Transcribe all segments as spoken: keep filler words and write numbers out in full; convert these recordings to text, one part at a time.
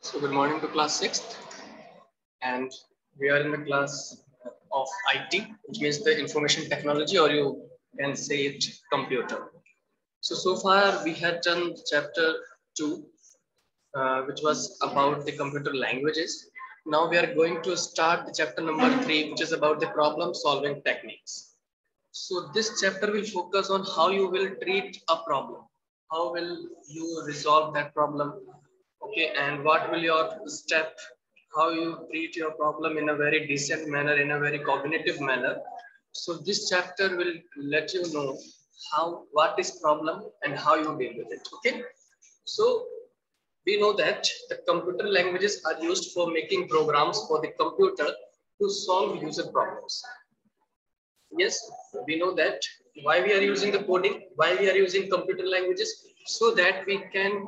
So good morning to class sixth, and we are in the class of I T, which means the information technology, or you can say it computer. So so far we had done chapter two, uh, which was about the computer languages. Now we are going to start the chapter number three, which is about the problem solving techniques. So this chapter will focus on how you will treat a problem. How will you resolve that problem? Okay, and what will your step, how you treat your problem in a very decent manner, in a very cognitive manner. So this chapter will let you know how, what is problem and how you deal with it. Okay, so we know that the computer languages are used for making programs for the computer to solve user problems. Yes, we know that. Why we are using the coding, why we are using computer languages, so that we can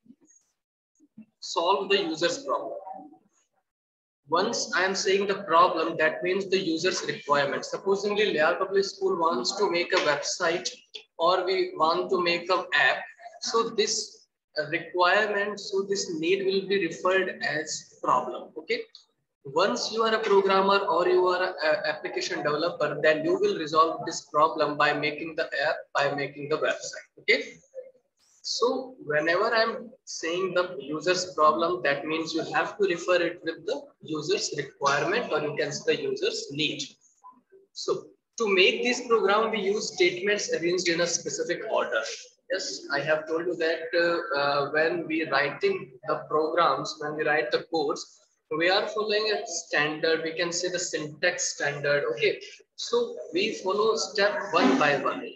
solve the user's problem. Once I am saying the problem, that means the user's requirement. Supposingly, Lear Public School wants to make a website, or we want to make an app. So this requirement, so this need will be referred as problem. Okay. Once you are a programmer or you are an application developer, then you will resolve this problem by making the app, by making the website. Okay. So whenever I'm saying the user's problem, that means you have to refer it with the user's requirement, or you can say the user's need. So to make this program, we use statements arranged in a specific order. Yes, I have told you that uh, uh, when we writing the programs, when we write the codes, we are following a standard. We can say the syntax standard. Okay, so we follow step one by one.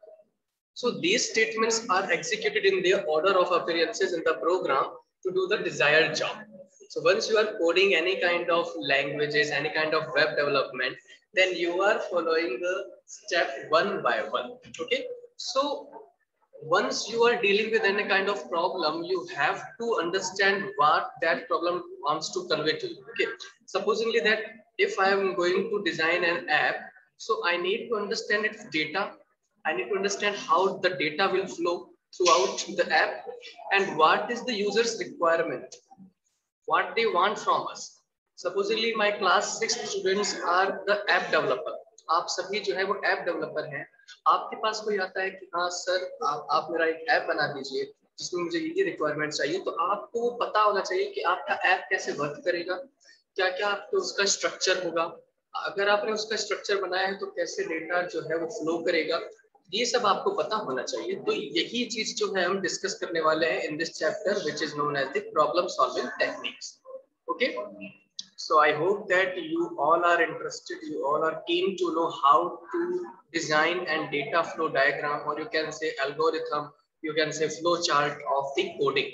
So these statements are executed in their order of appearances in the program to do the desired job. So once you are coding any kind of languages, any kind of web development, then you are following the step one by one. Okay. So once you are dealing with any kind of problem, you have to understand what that problem wants to convey to you. Okay. Supposingly that if I am going to design an app, so I need to understand its data. I need to understand how the data will flow throughout the app and what is the user's requirement, what they want from us. Supposedly my class six students are the app developer. आप सभी जो है वो app developer हैं. आपके पास कोई आता है कि हाँ सर आप, आप मेरा एक ऐप बना दीजिए जिसमें मुझे ये रिक्वायरमेंट चाहिए, तो आपको पता होना चाहिए कि आपका ऐप कैसे वर्क करेगा, क्या क्या आपको उसका स्ट्रक्चर होगा, अगर आपने उसका स्ट्रक्चर बनाया है तो कैसे डेटा जो है वो फ्लो करेगा, ये सब आपको पता होना चाहिए. तो यही चीज जो है हम डिस्कस करने वाले हैं in this chapter which is known as the problem solving techniques. Okay, so I hope that you all are interested, you all are keen to know how to design and data flow diagram, or you can say algorithm, you can say flow chart of the coding.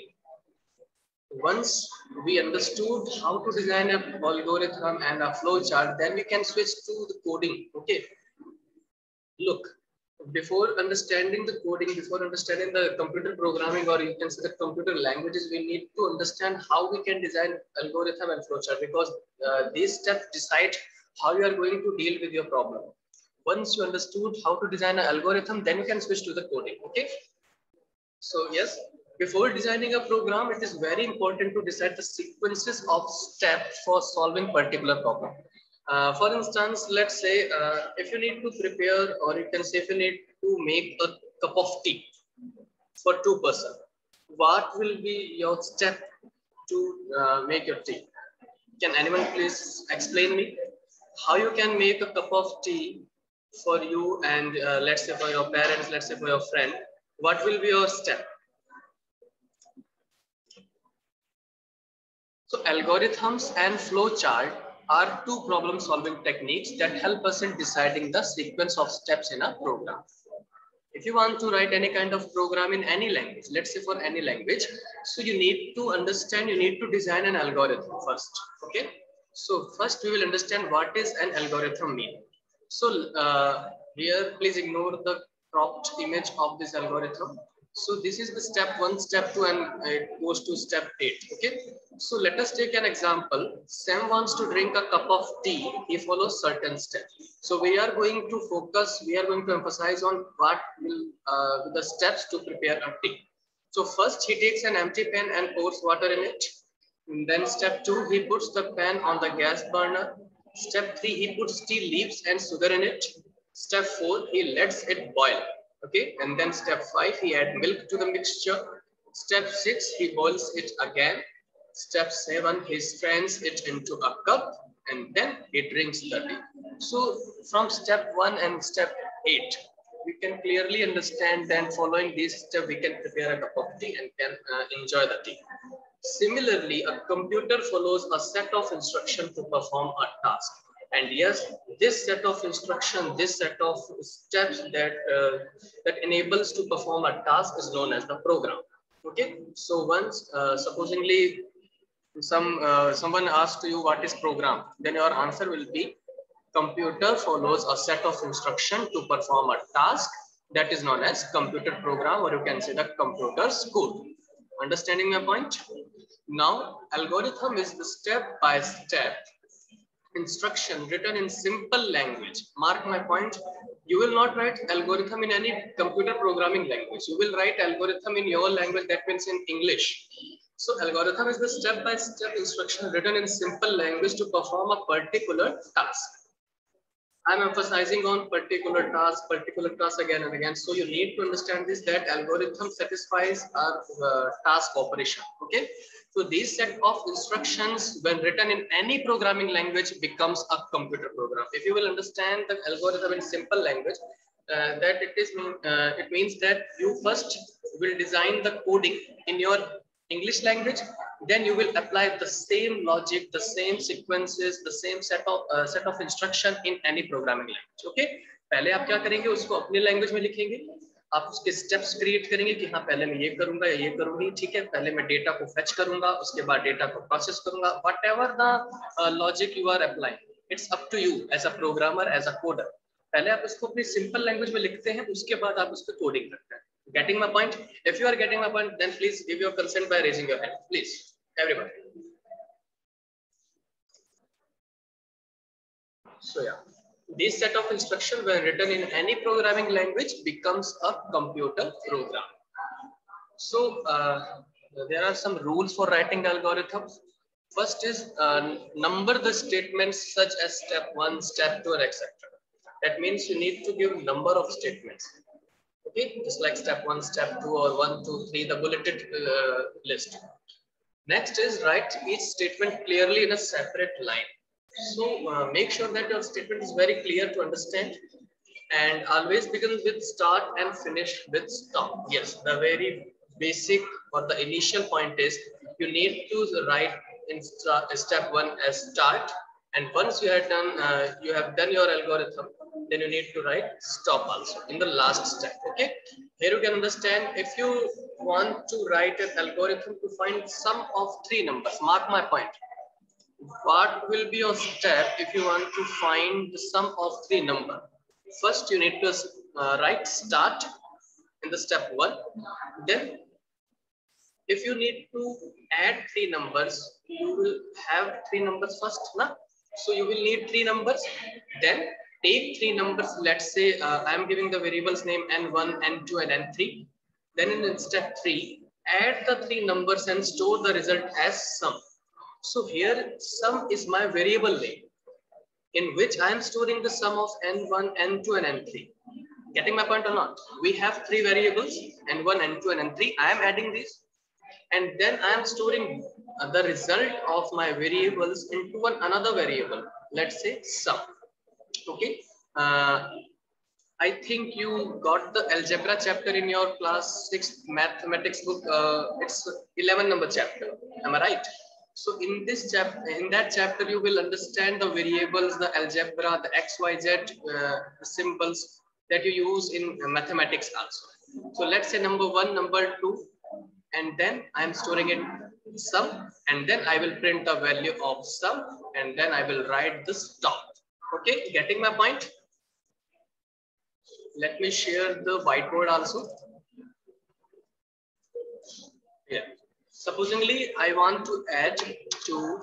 Once we understood how to design an algorithm and a flow chart, then we can switch to the coding. Okay, look, before understanding the coding, before understanding the computer programming, or you can say the computer languages, we need to understand how we can design algorithm and flowchart, because uh, these steps decide how you are going to deal with your problem. Once you understood how to design an algorithm, then you can switch to the coding. Okay. So yes, before designing a program, it is very important to decide the sequences of steps for solving particular problem. Uh, for instance, let's say uh, if you need to prepare, or you can say if you need to make a cup of tea for two person, what will be your step to uh, make your tea? Can anyone please explain me how you can make a cup of tea for you and uh, let's say for your parents, let's say for your friend? What will be your step? So algorithms and flowchart are two problem solving techniques that help us in deciding the sequence of steps in a program. If you want to write any kind of program in any language, let's say for any language, so you need to understand, you need to design an algorithm first. Okay. So first we will understand what is an algorithm mean. So uh, here, please ignore the cropped image of this algorithm. So this is the step one, step two, and it goes to step eight. Okay. So let us take an example. Sam wants to drink a cup of tea. He follows certain steps. So we are going to focus, we are going to emphasize on what will uh, the steps to prepare a tea. So first he takes an empty pan and pours water in it. And then step two, he puts the pan on the gas burner. Step three, he puts tea leaves and sugar in it. Step four, he lets it boil. Okay, and then step five, he adds milk to the mixture. Step six, he boils it again. Step seven, he strains it into a cup and then he drinks the tea. So from step one and step eight, we can clearly understand that following these steps, we can prepare a cup of tea and can uh, enjoy the tea. Similarly, a computer follows a set of instructions to perform a task. And yes, this set of instruction, this set of steps that uh, that enables to perform a task is known as the program. Okay, so once uh, supposingly some uh, someone asks you what is program, then your answer will be computer follows a set of instruction to perform a task that is known as computer program, or you can say the computer's code. Understanding my point? Now, algorithm is the step-by-step instruction written in simple language. Mark my point. You will not write algorithm in any computer programming language. You will write algorithm in your language, that means in English. So algorithm is the step-by-step instruction written in simple language to perform a particular task. I'm emphasizing on particular task, particular task again and again. So you need to understand this, that algorithm satisfies our uh, task operation. Okay. So these set of instructions, when written in any programming language, becomes a computer program. If you will understand the algorithm in simple language, uh, that it is uh, it means that you first will design the coding in your English language, then you will apply the same logic, the same sequences, the same set of uh, set of instruction in any programming language. Okay, पहले आप क्या करेंगे, उसको अपनी language में लिखेंगे, आप उसके स्टेप्स क्रिएट करेंगे कि हाँ पहले मैं ये करूंगा या ये करूंगी, ठीक है, पहले मैं डेटा को फेच करूंगा, उसके बाद डेटा को प्रोसेस करूंगा, whatever the logic you are applying, it's up to you as a programmer, as a coder. पहले आप उसको अपनी सिंपल लैंग्वेज में लिखते हैं, उसके बाद आप उसको कोडिंग करते हैं. Getting my point? If you are getting my point, then please give your consent by raising your hand. Please, everybody. So yeah, this set of instructions when written in any programming language becomes a computer program. So uh, there are some rules for writing algorithms. First is uh, number the statements such as step one, step two, and et cetera. That means you need to give number of statements. Okay, just like step one, step two, or one, two, three, the bulleted uh, list. Next is write each statement clearly in a separate line. So uh, make sure that your statement is very clear to understand, and always begin with start and finish with stop. Yes, the very basic or the initial point is you need to write in step one as start, and once you have done uh, you have done your algorithm, then you need to write stop also in the last step. Okay, here you can understand, if you want to write an algorithm to find sum of three numbers, mark my point, what will be your step if you want to find the sum of three number? First you need to uh, write start in the step one, then if you need to add three numbers, you will have three numbers first, na? So you will need three numbers, then take three numbers. Let's say uh, I am giving the variables name n one, n two, and n three. Then in step three, add the three numbers and store the result as sum. So here sum is my variable name in which I am storing the sum of n one, n two, and n three. Getting my point or not? We have three variables, n one, n two, and n three. I am adding these, and then I am storing the result of my variables into one another variable. Let's say sum. Okay. Uh, I think you got the algebra chapter in your class six mathematics book. Uh, it's eleven number chapter. Am I right? So in this chapter, in that chapter, you will understand the variables, the algebra, the X, Y, Z uh, symbols that you use in mathematics also. So let's say number one, number two, and then I am storing it sum, and then I will print the value of sum, and then I will write the stop. Okay, getting my point? Let me share the whiteboard also. Yeah. Supposingly, I want to add to,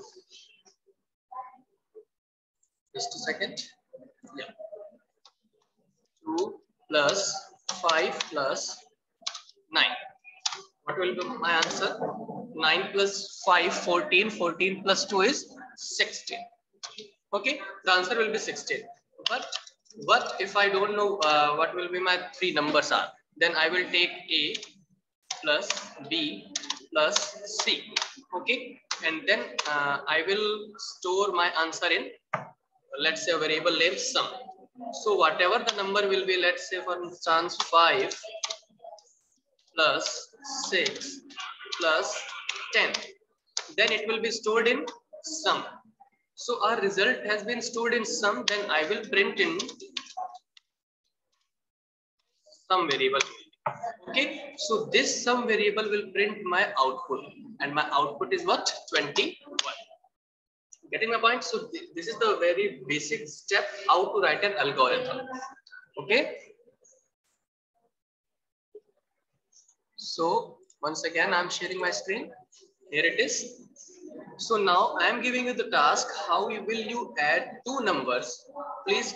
just a second. Yeah. two plus five plus nine. What will be my answer? nine plus five, fourteen. fourteen plus two is sixteen. Okay, the answer will be sixteen. But what if I don't know uh, what will be my three numbers are? Then I will take A plus B plus C. Okay, and then uh, I will store my answer in, let's say, a variable name sum. So whatever the number will be, let's say for instance five plus six plus ten, then it will be stored in sum. So our result has been stored in sum, then I will print in sum variable. Okay, so this sum variable will print my output, and my output is what? twenty-one. Getting my point? So th this is the very basic step how to write an algorithm. Okay. So once again, I'm sharing my screen. Here it is. So now I am giving you the task. How will you add two numbers? Please.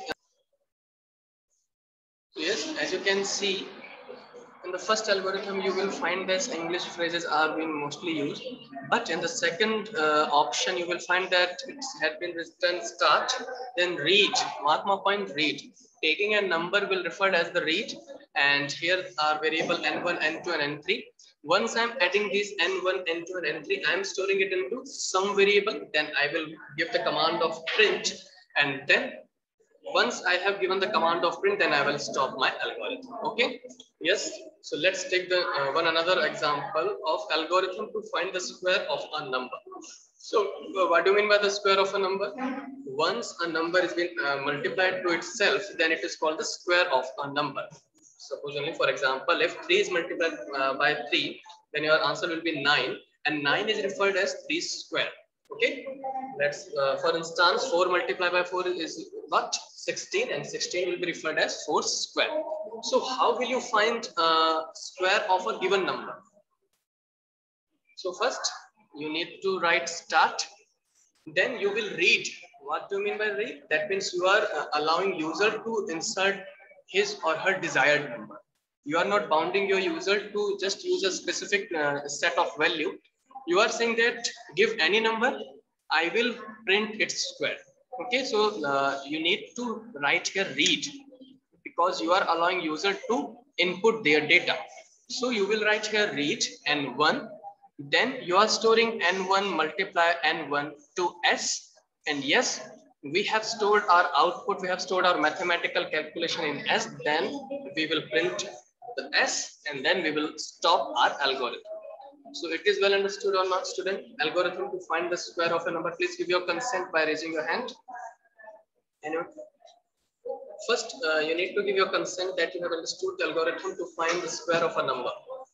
Yes, as you can see, in the first algorithm, you will find this English phrases are being mostly used. But in the second uh, option, you will find that it had been written start, then read. Mark my point, read. Taking a number will refer as the read. And here are variable n one, n two, and n three. Once I'm adding these n one, n two, and n three, I'm storing it into some variable. Then I will give the command of print, and then once I have given the command of print, then I will stop my algorithm. Okay. Yes. So let's take the uh, one another example of algorithm to find the square of a number. So uh, what do you mean by the square of a number? Once a number is been uh, multiplied to itself, then it is called the square of a number. Supposedly, for example, if three is multiplied uh, by three, then your answer will be nine, and nine is referred as three square. Okay, let's uh, for instance, four multiplied by four is what? sixteen, and sixteen will be referred as four square. So how will you find uh, square of a given number? So first you need to write start, then you will read. What do you mean by read? That means you are uh, allowing user to insert his or her desired number. You are not bounding your user to just use a specific uh, set of value. You are saying that give any number, I will print its square. Okay, so uh, you need to write here read, because you are allowing user to input their data. So you will write here read n one, then you are storing n one multiply n one to s, and yes, we have stored our output, we have stored our mathematical calculation in s, then we will print the s, and then we will stop our algorithm. So it is well understood or not, student? Algorithm to find the square of a number. Please give your consent by raising your hand. Anyone? First, uh, you need to give your consent that you have understood the algorithm to find the square of a number.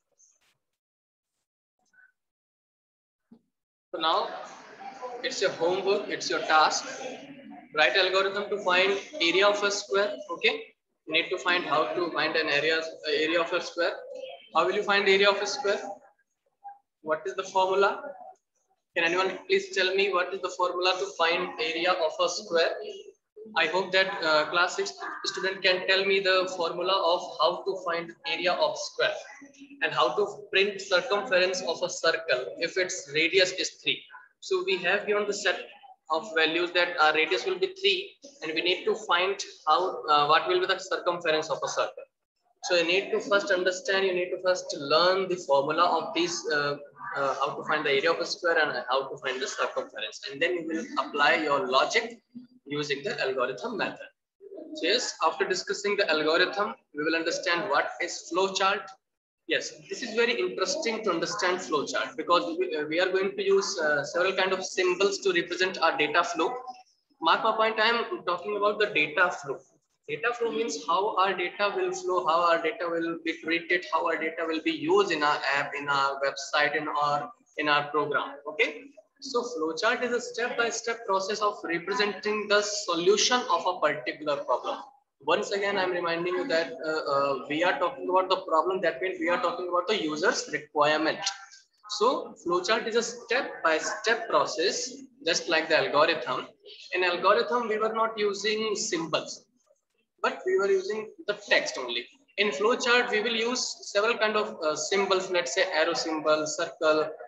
So now, it's your homework, it's your task. Write algorithm to find area of a square. Okay, you need to find how to find an area, uh, area of a square. How will you find area of a square? What is the formula? Can anyone please tell me what is the formula to find area of a square? I hope that uh, class six student can tell me the formula of how to find area of square and how to print circumference of a circle if its radius is three. So we have given the set of values that our radius will be three, and we need to find how uh, what will be the circumference of a circle. So you need to first understand, you need to first learn the formula of these, uh, uh, how to find the area of a square and how to find the circumference. And then you will apply your logic using the algorithm method. So yes, after discussing the algorithm, we will understand what is flowchart. Yes, this is very interesting to understand flowchart, because we, uh, we are going to use uh, several kind of symbols to represent our data flow. Mark my point, I am talking about the data flow. Data flow means how our data will flow, how our data will be treated, how our data will be used in our app, in our website, in our in our program. Okay. So flowchart is a step-by-step process of representing the solution of a particular problem. Once again, I'm reminding you that uh, uh, we are talking about the problem. That means we are talking about the user's requirement. So flowchart is a step-by-step process, just like the algorithm. In algorithm, we were not using symbols, but we were using the text only. In flowchart, we will use several kind of uh, symbols, let's say arrow symbol, circle,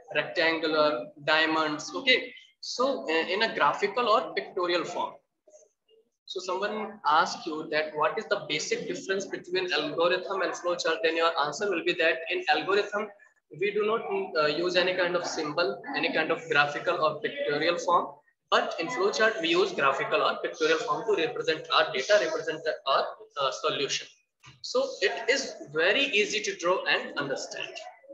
rectangular, diamonds. Okay, so uh, in a graphical or pictorial form. So someone asks you that what is the basic difference between algorithm and flowchart, then your answer will be that in algorithm, we do not uh, use any kind of symbol, any kind of graphical or pictorial form. But in flowchart, we use graphical or pictorial form to represent our data, represent our uh, solution. So it is very easy to draw and understand.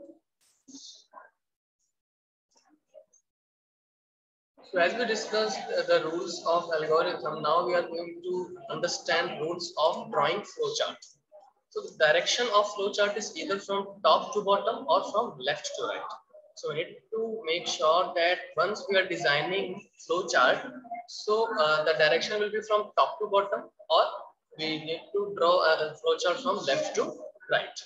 So as we discussed uh, the rules of algorithm, now we are going to understand rules of drawing flowchart. So the direction of flowchart is either from top to bottom or from left to right. So we need to make sure that once we are designing flowchart, so uh, the direction will be from top to bottom, or we need to draw a flowchart from left to right.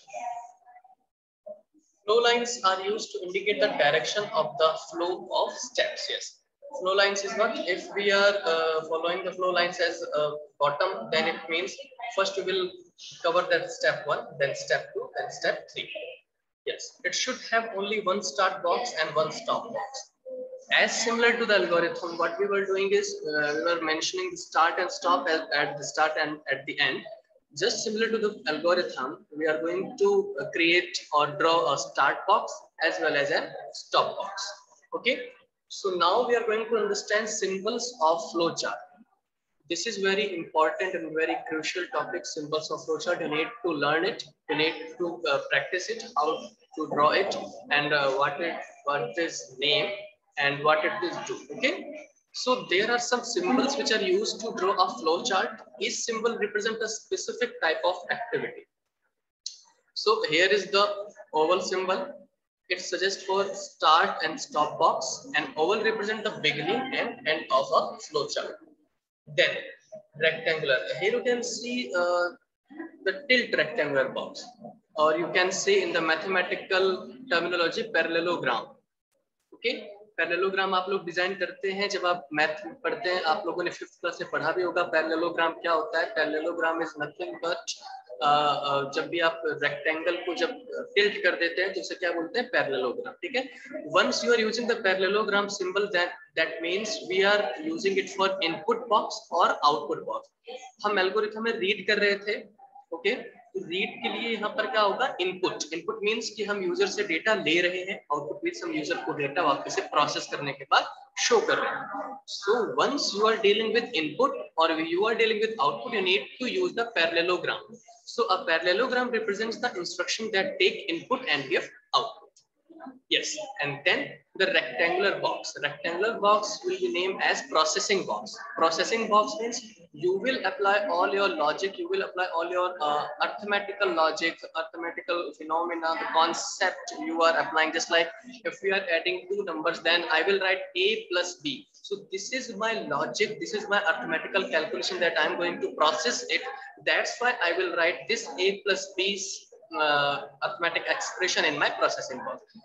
Flow lines are used to indicate the direction of the flow of steps. Yes. Flow lines is what? If we are uh, following the flow lines as uh, bottom, then it means first we will cover that step one, then step two, then step three. Yes, it should have only one start box and one stop box. As similar to the algorithm, what we were doing is uh, we were mentioning the start and stop at, at the start and at the end. Just similar to the algorithm, we are going to uh, create or draw a start box as well as a stop box. Okay. So now we are going to understand symbols of flowchart. This is very important and very crucial topic, symbols of flowchart. You need to learn it, you need to uh, practice it, how to draw it, and uh, what it what is name and what it is do. Okay. So there are some symbols which are used to draw a flowchart. Each symbol represents a specific type of activity. So here is the oval symbol. It suggests for start and stop box, and oval represent the beginning and end of a flowchart. Then rectangular. Here you can see uh, the tilt rectangular box, or you can say in the mathematical terminology parallelogram. Okay parallelogram आप लोग design करते हैं जब आप math पढ़ते हैं, आप लोगों ने फिफ्थ क्लास से पढ़ा भी होगा पैरेललोग्राम क्या होता है. पैरेललोग्राम इज नथिंग बट जब भी आप रेक्टेंगल को जब टिल्ट कर देते हैं तो उसे क्या बोलते हैं पैरेललोग्राम. ठीक है. Once you are using the parallelogram symbol that that means we are using it for input box और आउटपुट बॉक्स. हम एल्गोरिथम में रीड कर रहे थे. Okay okay? रीड के लिए यहाँ पर क्या होगा इनपुट. इनपुट मींस कि हम यूजर से डेटा ले रहे हैं, आउटपुट मींस हम यूजर को डेटा वापस से प्रोसेस करने के बाद शो कर रहे हैं. So once you are dealing with input और you are dealing with output, you need to use the parallelogram. So a parallelogram represents the instruction that take input and give output. Yes, and then the rectangular box. Rectangular box will be named as processing box. Processing box means you will apply all your logic, you will apply all your uh, arithmetical logic, arithmetical phenomena, the concept you are applying. Just like if we are adding two numbers, then I will write A plus B. So this is my logic, this is my arithmetical calculation that I am going to process it. That's why I will write this A plus B's uh, arithmetic expression in my processing box.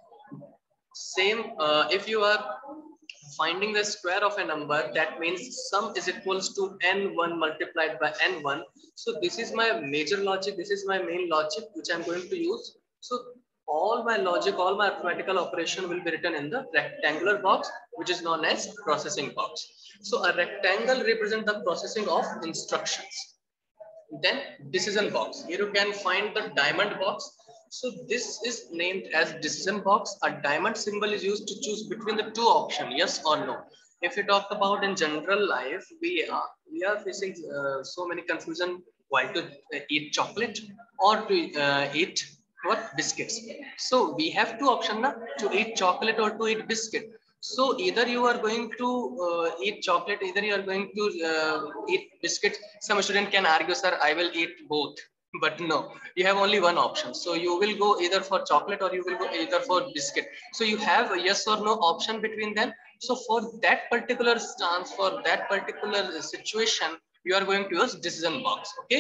Same uh, if you are finding the square of a number, that means sum is equals to n one multiplied by n one. So this is my major logic, this is my main logic which I'm going to use. So all my logic, all my arithmetical operation will be written in the rectangular box, which is known as processing box. So a rectangle represents the processing of instructions. Then decision box. Here you can find the diamond box. So this is named as decision box. A diamond symbol is used to choose between the two options, yes or no. If we talk about in general life, we are we are facing uh, so many confusion why to uh, eat chocolate or to uh, eat what biscuits. So we have two options now, to eat chocolate or to eat biscuit. So either you are going to uh, eat chocolate, either you are going to uh, eat biscuits. Some student can argue, sir, I will eat both. But no, you have only one option. So you will go either for chocolate or you will go either for biscuit. So you have a yes or no option between them. So for that particular stance, for that particular situation, you are going to use decision box. Okay.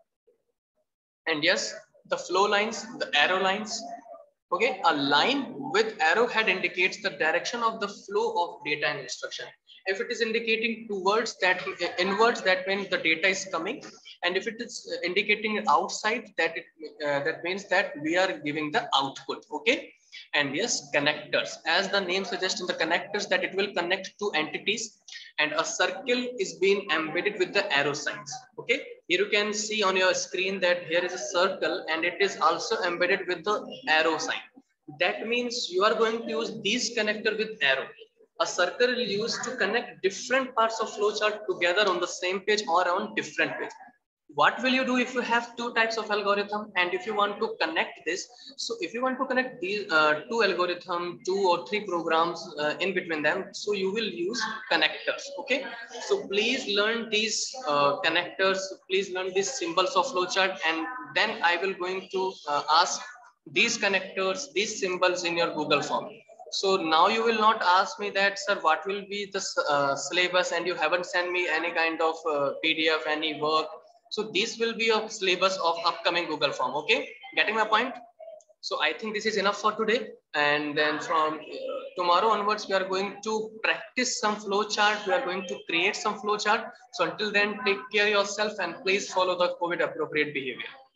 And yes, the flow lines, the arrow lines. Okay, a line with arrowhead indicates the direction of the flow of data and instruction. If it is indicating towards that inwards, that means the data is coming, and if it is indicating outside, that it uh, that means that we are giving the output. Okay, And yes, connectors, as the name suggests in the connectors, that it will connect two entities, and a circle is being embedded with the arrow signs. Okay, here you can see on your screen that here is a circle and it is also embedded with the arrow sign. That means you are going to use these connector with arrow. A circle is used to connect different parts of flowchart together on the same page or on different page. What will you do if you have two types of algorithm and if you want to connect this? So if you want to connect these uh, two algorithm, two or three programs uh, in between them, so you will use connectors. Okay, so please learn these uh, connectors, please learn these symbols of flowchart, and then I will going to uh, ask these connectors, these symbols in your Google form. So now you will not ask me that, sir, what will be the uh, syllabus, and you haven't sent me any kind of uh, P D F, any work. So this will be a syllabus of upcoming Google form. Okay, getting my point? So I think this is enough for today. And then from uh, tomorrow onwards, we are going to practice some flowchart. We are going to create some flowchart. So until then, take care of yourself and please follow the COVID appropriate behavior.